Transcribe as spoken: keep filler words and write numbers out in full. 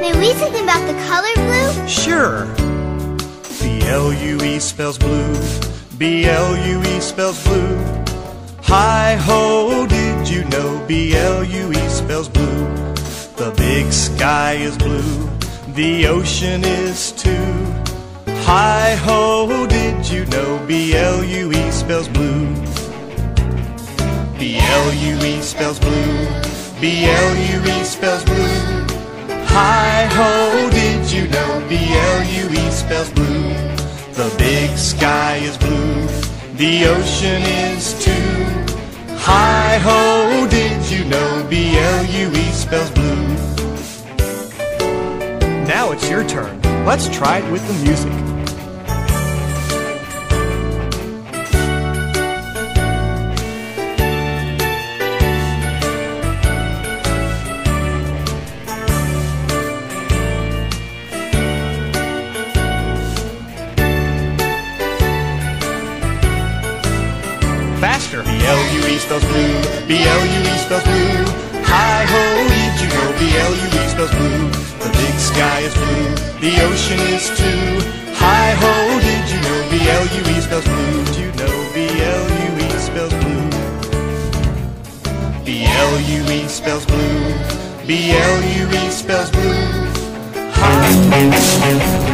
May we say something about the color blue? Sure. B L U E spells blue. B L U E spells blue. Hi-ho, did you know B L U E spells blue? The big sky is blue, the ocean is too. Hi-ho, did you know B L U E spells blue? B L U E spells blue. B L U E spells blue. Hi-ho, did you know B L U E spells blue? The big sky is blue, the ocean is too. Hi-ho, did you know B L U E spells blue? Now it's your turn. Let's try it with the music. Faster! B L U E spells blue. B L U E spells blue. Hi-ho, did you know B L U E spells blue? The big sky is blue, the ocean is too. Hi-ho, did you know B L U E spells blue? Did you know B L U E spells blue? B L U E spells blue. B L U E spells blue. Hi.